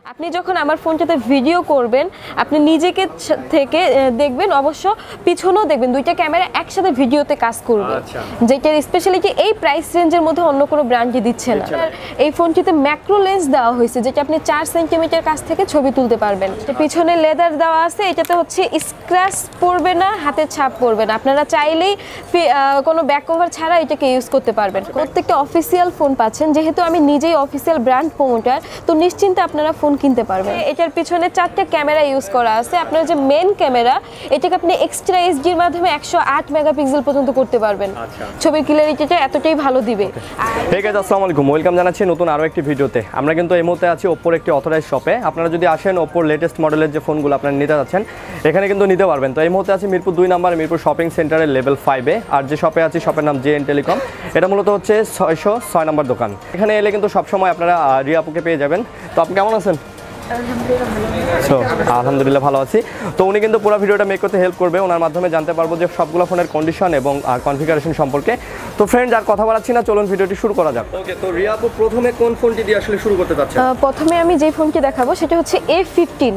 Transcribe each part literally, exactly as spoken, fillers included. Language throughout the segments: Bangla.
আপনি যখন আমার ফোনটাতে ভিডিও করবেন আপনি নিজেকে থেকে দেখবেন অবশ্য পিছনেও দেখবেন দুইটা ক্যামেরা একসাথে ভিডিওতে কাজ করবে যেটার স্পেশালিটি এই প্রাইস রেঞ্জের মধ্যে অন্য কোনো ব্র্যান্ডই দিচ্ছে না। এই ফোনটিতে ম্যাক্রো লেন্স দেওয়া হয়েছে যেটা আপনি চার সেন্টিমিটার কাছ থেকে ছবি তুলতে পারবেন। পিছনে লেদার দেওয়া আছে, এটাতে হচ্ছে স্ক্র্যাচ পড়বে না, হাতের ছাপ পড়বে না। আপনারা চাইলেই কোনো ব্যাক কভার ছাড়া এটাকে ইউজ করতে পারবেন। প্রত্যেকটা অফিসিয়াল ফোন পাচ্ছেন, যেহেতু আমি নিজেই অফিসিয়াল ব্র্যান্ড প্রমোটার তো নিশ্চিন্তে আপনারা ফোন কিনতে পারবেন। এটার পিছনে চারটা ক্যামেরা ইউজ করা আছে। আপনার যে মেন ক্যামেরা এটাকে আপনি এক্সট্রা এইচডির মাধ্যমে একশো আট মেগাপিক্সেল পর্যন্ত করতে পারবেন। ছবির ক্লিয়ারিটিটা এতটাই ভালো দিবে। হে গাইস, আসসালামু আলাইকুম, ওয়েলকাম জানাচ্ছি নতুন আরো একটি ভিডিওতে। আমরা কিন্তু এই মুহূর্তে আছি ওপ্পোর একটি অথরাইজ শপে। আপনারা যদি আসেন ওপ্পোর লেটেস্ট মডেলের যে ফোনগুলো আপনারা নিতে যাচ্ছেন এখানে কিন্তু নিতে পারবেন। তো এই মুহূর্তে আছি মিরপুর দুই নাম্বার মিরপুর শপিং সেন্টারের লেভেল ফাইভে। আর যে শপে আছি শপের নাম জে এন টেলিকম। এটা মূলত হচ্ছে ছয়শো ছয় নম্বর দোকান। এখানে এলে কিন্তু সবসময় আপনারা রিয়াপুকে পেয়ে যাবেন। তো আপনি কেমন আছেন? আলহামদুলিল্লাহ ভালো আছি। তো উনি কিন্তু পুরো ভিডিওটা মেক করতে হেল্প করবে, ওনার মাধ্যমে জানতে পারবো যে সবগুলো ফোনের কন্ডিশন এবং কনফিগারেশন সম্পর্কে। তো ফ্রেন্ড, আর কথা বলাচ্ছি না, চলুন ভিডিওটি শুরু করা যাক। ওকে, তো রিয়া আপু প্রথমে কোন ফোনটি দিয়ে আসলে শুরু করতে চাচ্ছেন? প্রথমে আমি যে ফোনটি দেখাবো সেটা হচ্ছে এ ফিফটিন।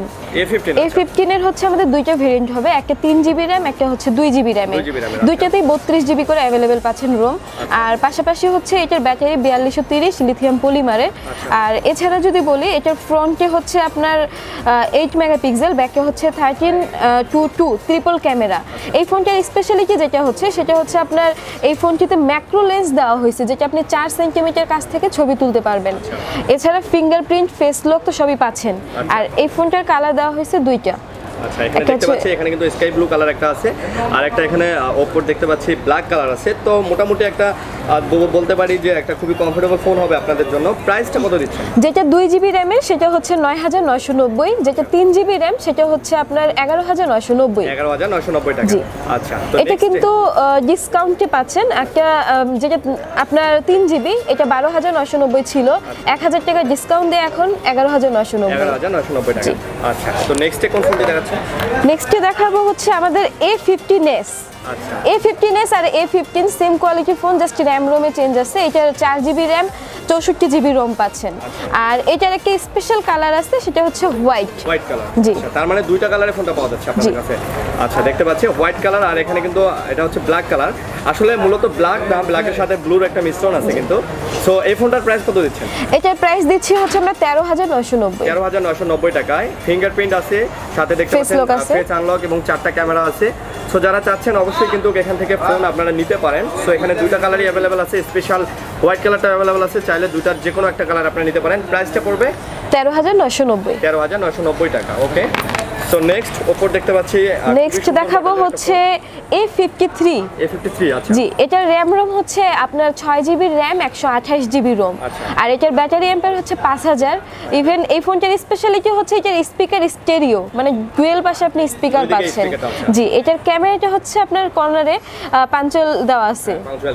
এ ফিফটিন এর হচ্ছে আমাদের দুইটা ভেরিয়েন্ট হবে, একটা তিন জিবি র্যাম, একটা হচ্ছে দুই জিবি র্যামের। দুইটাতেই বত্রিশ জিবি করে অ্যাভেলেবেল পাচ্ছেন রোম। আর পাশাপাশি হচ্ছে এটার ব্যাটারি বিয়াল্লিশশো তিরিশ লিথিয়াম পলিমারের। আর এছাড়া যদি বলি এটার ফ্রন্টে হচ্ছে আপনার এইট মেগাপিক্সেল, ব্যাকে হচ্ছে thirteen two two triple camera. এই ফোনটার স্পেশালিটি যেটা হচ্ছে সেটা হচ্ছে আপনার এই ফোনটিতে ম্যাক্রো লেন্স দেওয়া হয়েছে যেটা আপনি চার সেন্টিমিটার কাছ থেকে ছবি তুলতে পারবেন। এছাড়া ফিঙ্গারপ্রিন্ট, ফেস লক তো সবই পাচ্ছেন। আর এই ফোনটার কালার দেওয়া হয়েছে দুইটা। আচ্ছা, এখানে দেখতে পাচ্ছি এখানে কিন্তু স্কাই ব্লু কালার একটা আছে, আর একটা এখানে ওপ্পোর দেখতে পাচ্ছি ব্ল্যাক কালার আছে। তো মোটামুটি একটা বলতে পারি যে একটা খুবই কমফোর্টেবল ফোন হবে আপনাদের জন্য। প্রাইসটা কত দিচ্ছেন? যেটা দুই জিবি র্যামের সেটা হচ্ছে নয় হাজার নয়শো নব্বই, যেটা তিন জিবি র্যাম সেটা হচ্ছে আপনার এগারো হাজার নয়শো নব্বই। এগারো হাজার নয়শো নব্বই টাকা। আচ্ছা, তো এটা কিন্তু ডিসকাউন্টে পাচ্ছেন। একটা যেটা আপনার তিন জিবি এটা বারো হাজার নয়শো নব্বই ছিল, এক হাজার টাকা ডিসকাউন্ট দিয়ে এখন এগারো হাজার নয়শো নব্বই। এগারো হাজার নয়শো নব্বই টাকা। আচ্ছা, তো নেক্সটে কোন ফোনটি দেখাচ্ছেন? নেক্সটে দেখাবো হচ্ছে আমাদের A fifteen S. A fifteen S আর A fifteen same quality phone, just RAM রোমে চেঞ্জ আছে। এটার চার জিবি র্যাম, চৌষট্টি জিবি রোম পাচ্ছেন। আর এটার একটা স্পেশাল কালার আছে সেটা হচ্ছে হোয়াইট। হোয়াইট কালার, জি। তার মানে দুইটা কালারের ফোনটা পাওয়া যাচ্ছে আপনাদের কাছে। আচ্ছা, দেখতে পাচ্ছি হোয়াইট কালার, আর এখানে কিন্তু এটা হচ্ছে ব্ল্যাক কালার। আসলে মূলত ব্ল্যাক না, ব্ল্যাকের সাথে ব্লুর একটা মিশ্রণ আছে কিন্তু। সো এই ফোনটার প্রাইস কত দিচ্ছেন? এটার প্রাইস দিচ্ছি হচ্ছে আমরা তেরো হাজার নয়শো নব্বই। তেরো হাজার নয়শো নব্বই টাকায়। ফিঙ্গারপ্রিন্ট আছে, সাথে দেখতে পাচ্ছেন ফেস আনলক এবং চারটা ক্যামেরা আছে। সো যারা চাচ্ছেন অবশ্যই কিন্তু এখান থেকে ফোন আপনারা নিতে পারেন। সো এখানে দুইটা কালারই অ্যাভেলেবেল আছে, স্পেশাল হোয়াইট কালারটা অ্যাভেলেবেল আছে। চাইলে দুইটার যে কোনো একটা কালার আপনারা নিতে পারেন। প্রাইসটা পড়বে তেরো হাজার নয়শো নব্বই। তেরো হাজার নয়শো নব্বই টাকা। ওকে, সো নেক্সট ওপর দেখতে পাচ্ছি নেক্সট দেখাবো হচ্ছে A fifty three. A fifty three, আচ্ছা। জি, এটার র্যাম রোম হচ্ছে আপনার ছয় জিবি র্যাম, একশো আঠাশ জিবি রোম। আর এটার ব্যাটারি এম্পায়ার হচ্ছে পাঁচ হাজার। ইভেন এই ফোনটার স্পেশালিটি হচ্ছে এটার স্পিকার স্টেরিও, মানে ডুয়েল পাশে আপনি স্পিকার পাচ্ছেন। জি, এটার ক্যামেরাটা হচ্ছে আপনার কর্নারে পাঞ্চুয়াল দেওয়া আছে।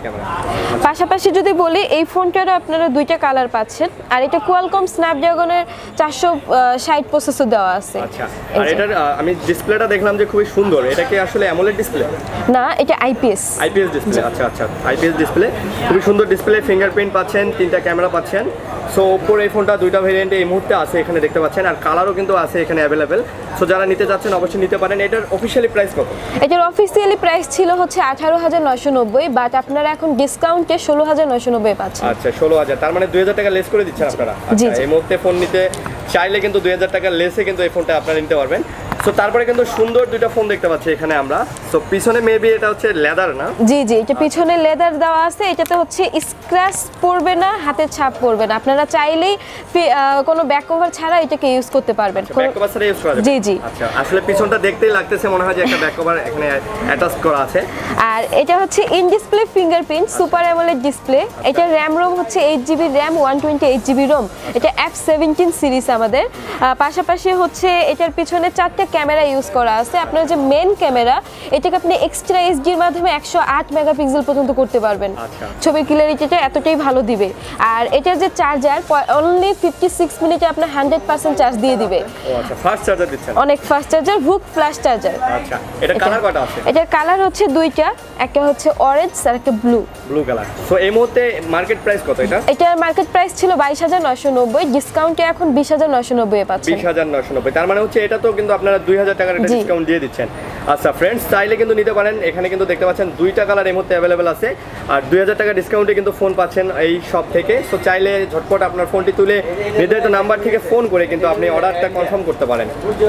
পাশাপাশি যদি বলি এই ফোনটারও আপনারা দুইটা কালার পাচ্ছেন। আর এটা কোয়ালকম স্ন্যাপড্রাগনের চারশো ষাট প্রসেসর দেওয়া আছে। আচ্ছা, আর এটার আমি ডিসপ্লেটা দেখলাম যে খুবই সুন্দর। এটা কি আসলে অ্যামোলেড ডিসপ্লে? না, এটা আইপিএস। আইপিএস ডিসপ্লে, আচ্ছা আচ্ছা, আইপিএস ডিসপ্লে, খুবই সুন্দর ডিসপ্লে। ফিঙ্গারপ্রিন্ট পাচ্ছেন, তিনটা ক্যামেরা পাচ্ছেন। সো ওপোর এই ফোনটা দুইটা ভেরিয়েন্টে এই মুহূর্তে আছে এখানে দেখতে পাচ্ছেন, আর কালারও কিন্তু আছে এখানে অ্যাভেলেবেল। সো যারা নিতে যাচ্ছেন অবশ্যই নিতে পারেন। এটার অফিশিয়ালি প্রাইস কত? এটার অফিসিয়ালি প্রাইস ছিল হচ্ছে আঠারো হাজার নয়শো নব্বই, বাট আপনারা এখন ডিসকাউন্টে ষোলো হাজার নয়শো নব্বই পাচ্ছেন। আচ্ছা, ষোলো হাজার, তার মানে দুই হাজার টাকা লেস করে দিচ্ছেন আপনারা। আচ্ছা, এই মুহূর্তে ফোন নিতে চাইলে কিন্তু দুই হাজার টাকা লেসে কিন্তু এই ফোনটা আপনারা নিতে পারবেন। সো তারপরে কিন্তু সুন্দর দুইটা ফোন দেখতে পাচ্ছি এখানে আমরা। সো পিছনে মেবি এটা হচ্ছে লেদার না? জি জি, এটা পিছনে লেদার দেওয়া আছে। এটাতে হচ্ছে স্ক্র্যাচ পড়বে না, হাতের ছাপ পড়বে না। আপনারা চাইলেই কোনো ব্যাক কভার ছাড়া এটাকে ইউজ করতে পারবেন। ব্যাক কভার ছাড়া ইউজ করা যাবে? জি জি। আচ্ছা, আসলে পিছনটা দেখতেই লাগতেছে মনে হয় যে একটা ব্যাক কভার এখানে অ্যাটাচ করা আছে। আর এটা হচ্ছে in display fingerprint super AMOLED display. এটা র্যাম রোম হচ্ছে eight GB RAM, one twenty eight GB ROM. এটা এফ সেভেন্টিন সিরিজ আমাদের। পাশাপাশি হচ্ছে এটার পিছনে চারটে ক্যামেরা ইউজ করা আছে। আপনার যে মেন ক্যামেরা এটাকে আপনি এক্সট্রা এইচডি এর মাধ্যমে একশো আট মেগাপিক্সেল পর্যন্ত করতে পারবেন। ছবির ক্লিয়ারিটিটা এতটাই ভালো দিবে। আর এটার যে চার্জার অনলি ফিফটি সিক্স মিনিটে আপনার হান্ড্রেড পার্সেন্ট চার্জ দিয়ে দিবে। ফাস্ট চার্জার দিচ্ছেন? অনেক fast charger, VOOC flash charger. আচ্ছা, এটা কালার কয়টা আছে? এটার কালার হচ্ছে দুইটা, একটা হচ্ছে অরেঞ্জ আর একটা ব্লু। Blue colour. সো এই মুহূর্তে মার্কেট প্রাইস কত এটা? এটার মার্কেট প্রাইস ছিল বাইশ হাজার নয়শো নব্বই, ডিসকাউন্টে এখন বিশ হাজার নয়শো নব্বই এ পাচ্ছেন। বিশ হাজার নয়শো নব্বই, তার মানে হচ্ছে এটা তো কিন্তু আপনারা দুই হাজার টাকার একটা ডিসকাউন্ট দিয়ে দিচ্ছেন। আচ্ছা ফ্রেন্ডস, চাইলে কিন্তু নিতে পারেন। এখানে কিন্তু দেখতে পাচ্ছেন দুইটা কালার এই মুহূর্তে অ্যাভেলেবেল আছে, আর দুই হাজার টাকা ডিসকাউন্টে কিন্তু ফোন পাচ্ছেন এই শপ থেকে। সো চাইলে ঝটপট আপনার ফোনটি তুলে নির্ধারিত নাম্বার থেকে ফোন করে কিন্তু আপনি অর্ডারটা কনফার্ম করতে পারেন।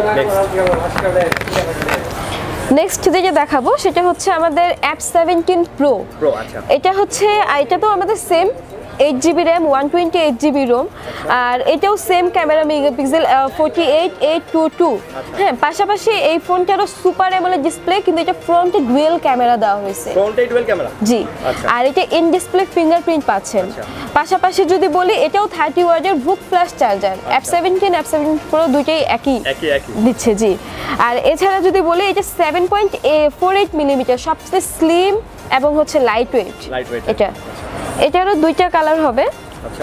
নেক্সট যেটা দেখাবো সেটা হচ্ছে আমাদের অ্যাপ সেভেন্টিন প্রো। প্রো আচ্ছা, এটা হচ্ছে এটা তো আমাদের same eight GB RAM, one twenty eight GB ROM, আর এটাও same camera megapixel forty eight eight two two. হ্যাঁ, পাশাপাশি এই ফোনটারও সুপার অ্যামোলেড ডিসপ্লে, কিন্তু এটা ফ্রন্টে ডুয়েল ক্যামেরা দেওয়া হয়েছে। ফ্রন্টে ডুয়েল ক্যামেরা? জি। আর এটা ইন ডিসপ্লে ফিঙ্গারপ্রিন্ট পাচ্ছেন। পাশাপাশি যদি বলি এটাও থার্টি ওয়াটের VOOC flash charger. F seventeen F seventeen pro দুইটাই একই দিচ্ছে। জি। আর এছাড়া যদি বলি এটা seven point four eight millimetre, সবচেয়ে স্লিম এবং হচ্ছে লাইট ওয়েট। এটা এটারও দুইটা কালার হবে। আচ্ছা,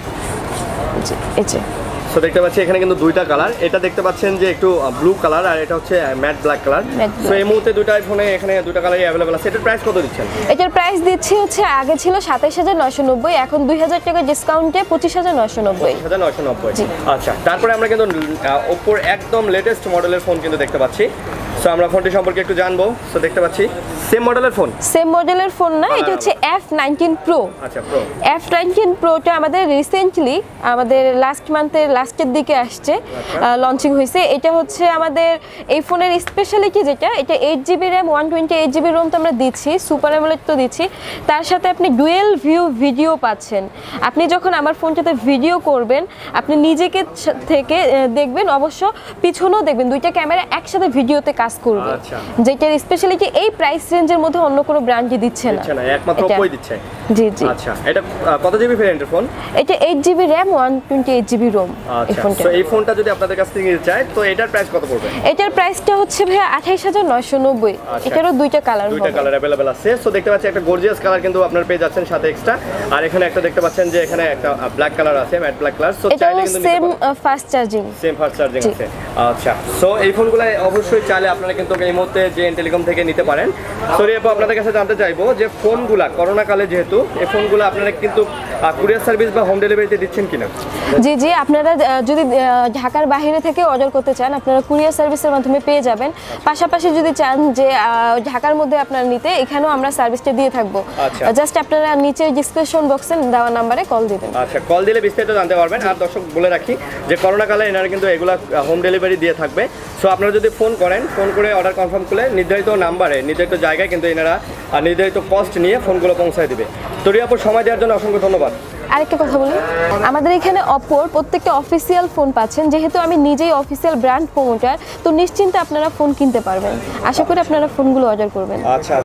এই যে সো দেখতে পাচ্ছি এখানে কিন্তু দুইটা কালার। এটা দেখতে পাচ্ছেন যে একটু ব্লু কালার, আর এটা হচ্ছে ম্যাট ব্ল্যাক কালার। সো এই মুহূর্তে দুইটা ফোনে এখানে দুইটা কালারই অ্যাভেলেবল আছে। এটার প্রাইস কত দিচ্ছেন? এটার প্রাইস দিচ্ছি হচ্ছে আগে ছিল সাতাইশ হাজার নয়শো নব্বই, এখন দুই হাজার টাকা ডিসকাউন্টে পঁচিশ হাজার নয়শো নব্বই। পঁচিশ হাজার নয়শো নব্বই। আচ্ছা, তারপরে আমরা কিন্তু ওপ্পোর একদম লেটেস্ট মডেলের ফোন কিন্তু দেখতে পাচ্ছি। সো আমরা ফোনটি সম্পর্কে একটু জানবো। সো দেখতে পাচ্ছি সেম মডেলের ফোন? সেম মডেলের ফোন না, এটা হচ্ছে এফ নাইনটিন প্রো। আচ্ছা, প্রো। এফ নাইনটিন প্রোটা আমাদের রিসেন্টলি আমাদের লাস্ট মান্থের লাস্টের দিকে আসছে, লঞ্চিং হয়েছে। এটা হচ্ছে আমাদের এই ফোনের স্পেশালিটি যেটা, এটা eight GB RAM, one twenty eight GB ROM তো আমরা দিচ্ছি, সুপার অ্যামোলেড তো দিচ্ছি, তার সাথে আপনি ডুয়েল ভিউ ভিডিও পাচ্ছেন। আপনি যখন আমার ফোনটাতে ভিডিও করবেন, আপনি নিজেকে থেকে দেখবেন, অবশ্য পিছনেও দেখবেন, দুইটা ক্যামেরা একসাথে ভিডিওতে কাজ করবে, যেটার স্পেশালিটি এই প্রাইস রেঞ্জের মধ্যে অন্য কোনো ব্র্যান্ডই দিচ্ছে না, একমাত্র ওপ্পোই দিচ্ছে। জি জি। আচ্ছা, এটা কত জিবি ভেরিয়েন্টের ফোন? এটা eight GB RAM, one twenty eight GB ROM. আচ্ছা, সো এই ফোনটা যদি আপনাদের কাছ থেকে নিতে চাই তো এটার প্রাইস কত পড়বে? এটার প্রাইসটা হচ্ছে ভাইয়া আঠাইশ হাজার নয়শো নব্বই। এটারও দুইটা কালার হবে, দুইটা কালার अवेलेबल আছে। সো দেখতে পাচ্ছেন একটা গর্জিয়াস কালার কিন্তু আপনারা পেয়ে যাচ্ছেন সাথে এক্সট্রা, আর এখানে একটা দেখতে পাচ্ছেন যে এখানে একটা ব্ল্যাক কালার আছে, ম্যাট ব্ল্যাক কালার। সো চাইলে কিন্তু same fast charging, same fast charging আছে। আচ্ছা, সো এই ফোনগুলো অবশ্যই চাইলে আপনারা কিন্তু এই মুহূর্তে জে.এন টেলিকম থেকে নিতে পারেন। সরি আপু, আপনাদের কাছে জানতে চাইবো যে ফোনগুলা করোনা কালে যেহেতু এই ফোনগুলো আপনারা কিন্তু কুরিয়ার সার্ভিস বা হোম ডেলিভারিতে দিচ্ছেন কিনা? জি জি, আপনারা যদি ঢাকার বাইরে থেকে অর্ডার করতে চান আপনারা কুরিয়ার সার্ভিসের মাধ্যমে পেয়ে যাবেন। পাশাপাশি যদি চান যে ঢাকার মধ্যে আপনারা নিতে, এখানেও আমরা সার্ভিসটা দিয়ে থাকবো। জাস্ট আপনারা নিচে ডিসক্রিপশন বক্সে দেওয়া নাম্বারে কল দিবেন। আচ্ছা, কল দিলে বিস্তারিত জানতে পারবেন। আর দর্শক বলে রাখি যে করোনা কালে এনারা কিন্তু এগুলা হোম ডেলিভারি দিয়ে থাকবে। সো আপনারা যদি ফোন করেন, ফোন করে অর্ডার কনফার্ম করলে নির্ধারিত নাম্বারে নির্ধারিত জায়গায় কিন্তু এনারা নির্ধারিত কস্ট নিয়ে ফোনগুলো পৌঁছায় দিবে। তো রিয়াপুর সময় দেওয়ার জন্য অসংখ্য ধন্যবাদ। আরেকটা কথা বলি, আমাদের এখানে অপ্পোর প্রত্যেকটা অফিসিয়াল ফোন পাচ্ছেন। যেহেতু আমি নিজেই অফিসিয়াল ব্র্যান্ড প্রমোটার, তো নিশ্চিন্তে আপনারা ফোন কিনতে পারবেন। আশা করি আপনারা ফোনগুলো অর্ডার করবেন। আচ্ছা।